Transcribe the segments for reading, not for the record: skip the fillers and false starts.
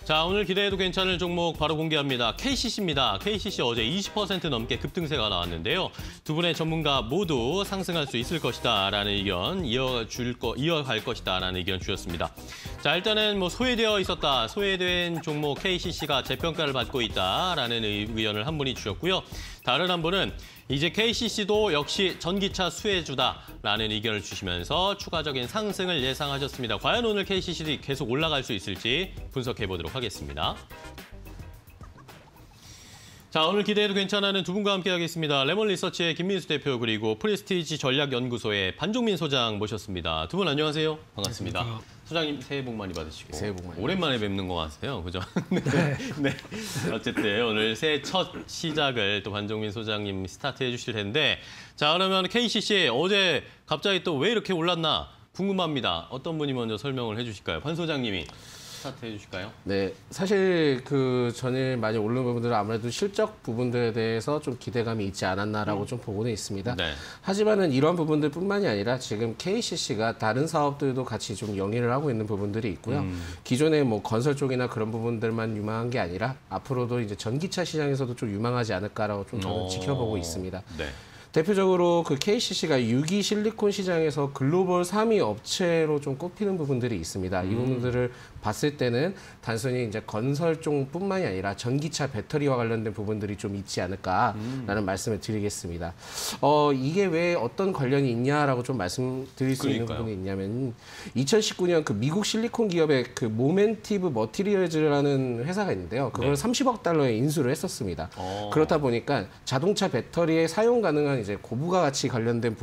자, 오늘 기대해도 괜찮을 종목 바로 공개합니다. KCC입니다. KCC 어제 20% 넘게 급등세가 나왔는데요. 두 분의 전문가 모두 상승할 수 있을 것이다라는 의견, 이어갈 것이다라는 의견 주셨습니다. 자, 일단은 뭐 소외되어 있었다, 소외된 종목 KCC가 재평가를 받고 있다라는 의견을 한 분이 주셨고요. 다른 한 분은 이제 KCC도 역시 전기차 수혜주다라는 의견을 주시면서 추가적인 상승을 예상하셨습니다. 과연 오늘 KCC도 계속 올라갈 수 있을지 분석해 보도록 하겠습니다. 자, 오늘 기대해도 괜찮아는 두 분과 함께하겠습니다. 레몬리서치의 김민수 대표 그리고 프레스티지 전략연구소의 반종민 소장 모셨습니다. 두 분 안녕하세요. 반갑습니다. 안녕하십니까. 소장님 새해 복 많이 받으시고 새해 복 많이 오랜만에 뵙는 것 같아요. 그죠? 네. 네. 어쨌든 오늘 새해 첫 시작을 또 반종민 소장님 스타트해 주실 텐데, 자, 그러면 KCC 어제 갑자기 또 왜 이렇게 올랐나 궁금합니다. 어떤 분이 먼저 설명을 해 주실까요? 반 소장님이 스타트해 주실까요? 네, 사실 그 전일 많이 오른 부분들은 아무래도 실적 부분들에 대해서 좀 기대감이 있지 않았나라고 좀 보고는 있습니다. 네. 하지만은 이런 부분들뿐만이 아니라 지금 KCC가 다른 사업들도 같이 좀 영위를 하고 있는 부분들이 있고요. 기존에 뭐 건설 쪽이나 그런 부분들만 유망한 게 아니라 앞으로도 이제 전기차 시장에서도 좀 유망하지 않을까라고 좀 저는 지켜보고 있습니다. 네. 대표적으로 그 KCC가 유기 실리콘 시장에서 글로벌 3위 업체로 좀 꼽히는 부분들이 있습니다. 이 부분들을 봤을 때는 단순히 이제 건설 쪽뿐만이 아니라 전기차 배터리와 관련된 부분들이 좀 있지 않을까라는 말씀을 드리겠습니다. 이게 왜 어떤 관련이 있냐라고 좀 말씀드릴 수 있는 부분이 있냐면 2019년 그 미국 실리콘 기업의 그 모멘티브 머티리얼즈라는 회사가 있는데요. 그걸 30억 달러에 인수를 했었습니다. 그렇다 보니까 자동차 배터리에 사용 가능한 이제 고부가 가치 관련된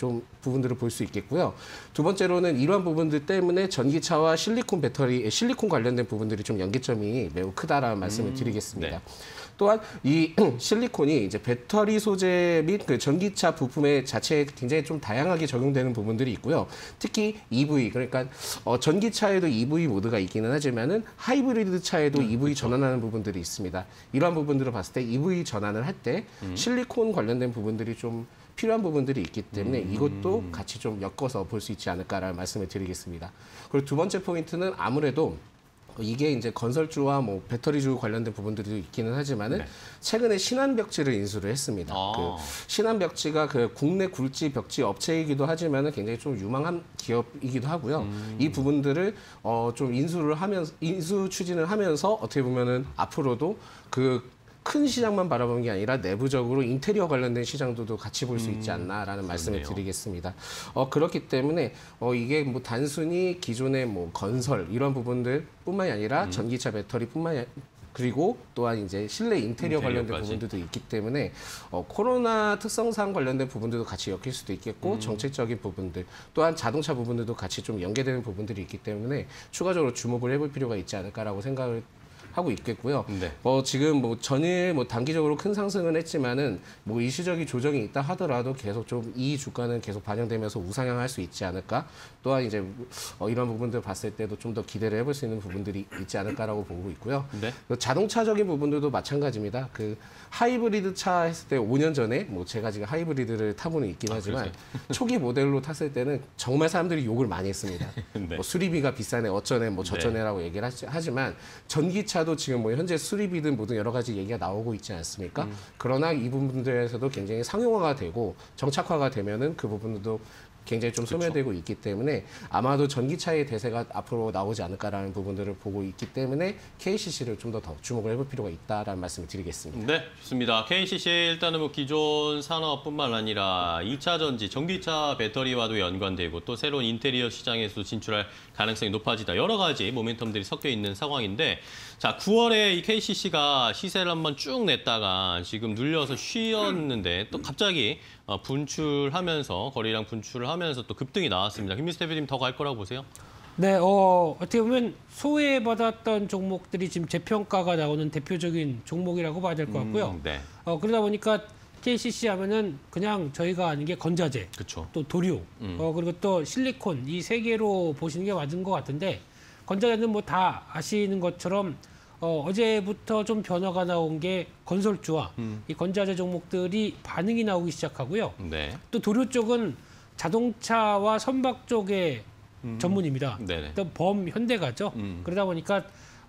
부분들을 볼 수 있겠고요. 두 번째로는 이러한 부분들 때문에 전기차와 실리콘 배터리, 실리콘 관련된 부분들이 좀 연계점이 매우 크다라는 말씀을 드리겠습니다. 네. 또한 이 실리콘이 이제 배터리 소재 및 그 전기차 부품의 자체에 굉장히 좀 다양하게 적용되는 부분들이 있고요. 특히 EV, 그러니까 전기차에도 EV 모드가 있기는 하지만은 하이브리드 차에도 EV 그렇죠. 전환하는 부분들이 있습니다. 이러한 부분들을 봤을 때 EV 전환을 할 때 실리콘 관련된 부분들이 좀 필요한 부분들이 있기 때문에 이것도 같이 좀 엮어서 볼 수 있지 않을까라는 말씀을 드리겠습니다. 그리고 두 번째 포인트는 아무래도 이게 이제 건설주와 뭐 배터리주 관련된 부분들도 있기는 하지만은 네. 최근에 신한벽지를 인수를 했습니다. 그 신한벽지가 그 국내 굴지 벽지 업체이기도 하지만은 굉장히 좀 유망한 기업이기도 하고요. 이 부분들을 좀 인수 추진을 하면서 어떻게 보면은 앞으로도 그 큰 시장만 바라보는 게 아니라 내부적으로 인테리어 관련된 시장도 같이 볼 수 있지 않나라는 말씀을 드리겠습니다. 그렇기 때문에 이게 뭐 단순히 기존의 뭐 건설 이런 부분들뿐만이 아니라 전기차 배터리뿐만이 그리고 또한 이제 실내 인테리어 관련된 부분들도 있기 때문에 코로나 특성상 관련된 부분들도 같이 엮일 수도 있겠고 정책적인 부분들 또한 자동차 부분들도 같이 좀 연계되는 부분들이 있기 때문에 추가적으로 주목을 해볼 필요가 있지 않을까라고 생각을 하고 있겠고요. 네. 지금 뭐 전일 뭐 단기적으로 큰 상승은 했지만은 뭐 일시적인 조정이 있다 하더라도 계속 좀 이 주가는 계속 반영되면서 우상향할 수 있지 않을까. 또한 이제 이런 부분들 봤을 때도 좀 더 기대를 해볼 수 있는 부분들이 있지 않을까라고 보고 있고요. 네. 자동차적인 부분들도 마찬가지입니다. 그 하이브리드 차 했을 때 5년 전에 뭐 제가 지금 하이브리드를 타보는 있긴 하지만 초기 모델로 탔을 때는 정말 사람들이 욕을 많이 했습니다. 네. 뭐 수리비가 비싸네, 어쩌네, 뭐 저쩌네라고 얘기를 하지만 전기차도 지금 뭐 현재 수리비든 뭐든 여러 가지 얘기가 나오고 있지 않습니까? 그러나 이 부분들에서도 굉장히 상용화가 되고 정착화가 되면은 그 부분도 굉장히 좀 소멸되고 있기 때문에 아마도 전기차의 대세가 앞으로 나오지 않을까라는 부분들을 보고 있기 때문에 KCC를 좀 더 주목을 해볼 필요가 있다라는 말씀을 드리겠습니다. 네, 좋습니다. KCC 일단은 뭐 기존 산업뿐만 아니라 2차 전지, 전기차 배터리와도 연관되고 또 새로운 인테리어 시장에서 진출할 가능성이 높아지다. 여러 가지 모멘텀들이 섞여 있는 상황인데 자, 9월에 이 KCC가 시세를 한번 쭉 냈다가 지금 눌려서 쉬었는데 또 갑자기 분출하면서 거래량 분출을 하면서 또 급등이 나왔습니다. 김민수 대표님 더 갈 거라고 보세요? 네, 어떻게 보면 소외받았던 종목들이 지금 재평가가 나오는 대표적인 종목이라고 봐야 될 것 같고요. 네. 그러다 보니까 KCC 하면은 그냥 저희가 아는 게 건자재, 그쵸. 또 도료, 그리고 또 실리콘 이 세 개로 보시는 게 맞은 것 같은데 건자재는 뭐 다 아시는 것처럼 어제부터 좀 변화가 나온 게 건설주와 이 건자재 종목들이 반응이 나오기 시작하고요. 네. 또 도료 쪽은 자동차와 선박 쪽의 전문입니다. 네네. 또 범현대가죠. 그러다 보니까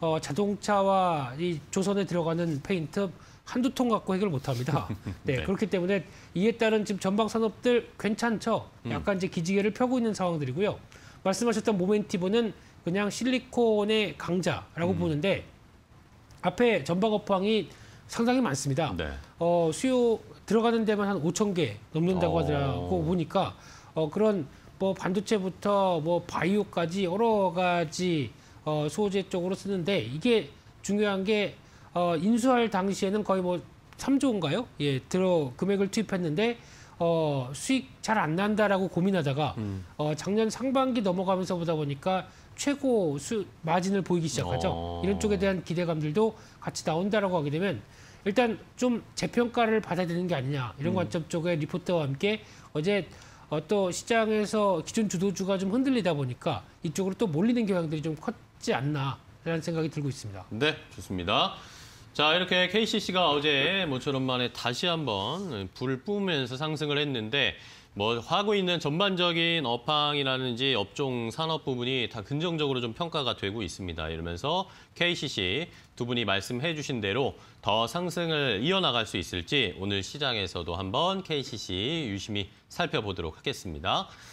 자동차와 이 조선에 들어가는 페인트 한두 통 갖고 해결 못 합니다. 네, 네. 그렇기 때문에 이에 따른 지금 전방 산업들 괜찮죠. 약간 이제 기지개를 펴고 있는 상황들이고요. 말씀하셨던 모멘티브는 그냥 실리콘의 강자라고 보는데 앞에 전방 업황이 상당히 많습니다. 네. 수요 들어가는 데만 한 5천 개 넘는다고 하더라고 보니까 그런 뭐 반도체부터 뭐 바이오까지 여러 가지 소재 쪽으로 쓰는데 이게 중요한 게 인수할 당시에는 거의 뭐 3조인가요? 예, 금액을 투입했는데 수익 잘 안 난다라고 고민하다가 작년 상반기 넘어가면서 보다 보니까 최고 마진을 보이기 시작하죠. 이런 쪽에 대한 기대감들도 같이 나온다라고 하게 되면 일단 좀 재평가를 받아야 되는 게 아니냐 이런 관점 쪽의 리포트와 함께 어제 또 시장에서 기존 주도주가 좀 흔들리다 보니까 이쪽으로 또 몰리는 경향들이 좀 컸지 않나라는 생각이 들고 있습니다. 네, 좋습니다. 자, 이렇게 KCC가 어제 모처럼 만에 다시 한번 불을 뿜으면서 상승을 했는데 뭐 하고 있는 전반적인 업황이라든지 업종 산업 부분이 다 긍정적으로 좀 평가가 되고 있습니다. 이러면서 KCC 두 분이 말씀해 주신 대로 더 상승을 이어나갈 수 있을지 오늘 시장에서도 한번 KCC 유심히 살펴보도록 하겠습니다.